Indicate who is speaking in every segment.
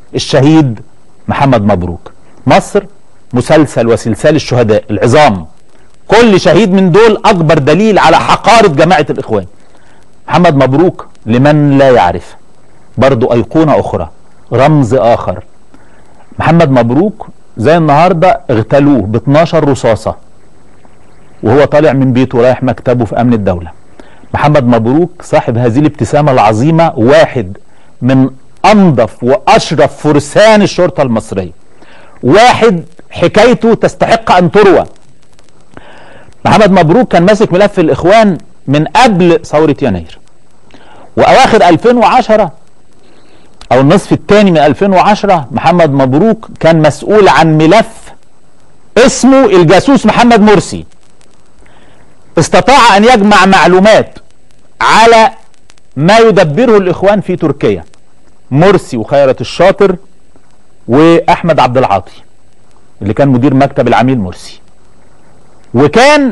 Speaker 1: الشهيد محمد مبروك. مصر مسلسل وسلسال الشهداء العظام، كل شهيد من دول اكبر دليل على حقارة جماعة الاخوان. محمد مبروك لمن لا يعرف برضو ايقونة اخرى، رمز اخر. محمد مبروك زي النهاردة اغتالوه ب 12 رصاصة وهو طالع من بيته رايح مكتبه في امن الدولة. محمد مبروك صاحب هذه الابتسامة العظيمة، واحد من انظف واشرف فرسان الشرطة المصرية، واحد حكايته تستحق ان تروى. محمد مبروك كان ماسك ملف الاخوان من قبل ثورة يناير، واواخر 2010 او النصف الثاني من 2010 محمد مبروك كان مسؤول عن ملف اسمه الجاسوس محمد مرسي. استطاع ان يجمع معلومات على ما يدبره الاخوان في تركيا، مرسي وخيرت الشاطر واحمد عبد العاطي اللي كان مدير مكتب العميل مرسي. وكان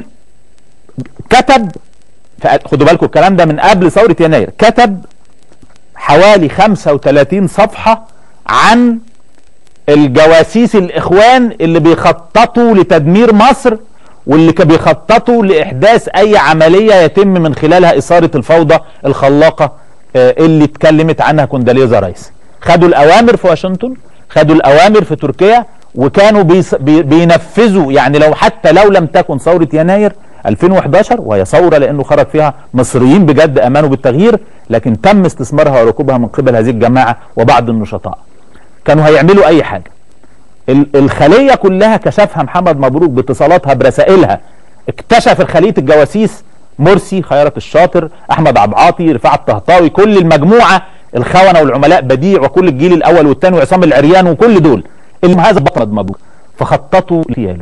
Speaker 1: كتب، خدوا بالكم الكلام ده من قبل ثورة يناير، كتب حوالي 35 صفحة عن الجواسيس الاخوان اللي بيخططوا لتدمير مصر، واللي كان بيخططوا لاحداث اي عملية يتم من خلالها اثارة الفوضى الخلاقة اللي اتكلمت عنها كونداليزا رايس. خدوا الاوامر في واشنطن، خدوا الاوامر في تركيا، وكانوا بينفذوا. يعني لو حتى لو لم تكن ثورة يناير 2011 وهي ثورة لانه خرج فيها مصريين بجد امانوا بالتغيير، لكن تم استثمارها وركوبها من قبل هذه الجماعة وبعض النشطاء. كانوا هيعملوا اي حاجة. الخلية كلها كشفها محمد مبروك باتصالاتها برسائلها. اكتشف الخلية الجواسيس مرسي، خيرت الشاطر، احمد عبد العاطي، رفاعة الطهطاوي، كل المجموعة الخونة والعملاء، بديع وكل الجيل الاول والثاني وعصام العريان وكل دول اللي هذا محمد مبروك. فخططوا لاغتياله،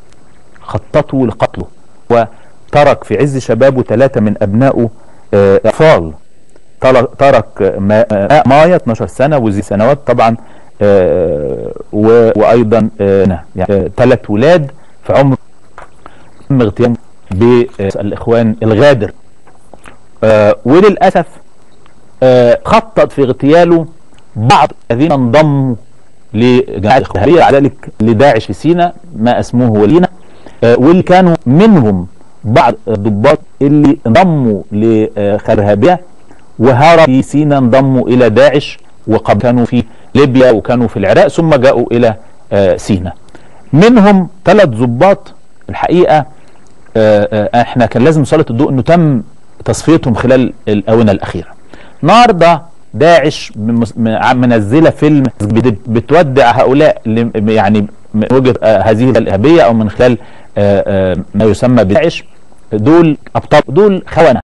Speaker 1: خططوا لقتله، وترك في عز شبابه 3 من ابنائه اطفال. ترك مايا 12 سنة وزي سنوات طبعا، وايضا يعني 3 ولاد في عمر تم اغتيالهم بالاخوان الغادر. وللاسف خطط في اغتياله بعض الذين انضموا لجماعة الإخوان، على ذلك لداعش في سيناء ما اسموه ولينا، واللي كانوا منهم بعض الضباط اللي انضموا لخرهابية وهربوا في سيناء، انضموا الى داعش، وقبل كانوا في ليبيا وكانوا في العراق ثم جاءوا الى سيناء. منهم 3 ضباط الحقيقة احنا كان لازم نسلط الضوء انه تم تصفيتهم خلال الاونة الاخيرة. النهارده داعش منزله فيلم بتودع هؤلاء يعني من وجهة هذه الارهابية او من خلال ما يسمى بداعش. دول ابطال، دول خونة.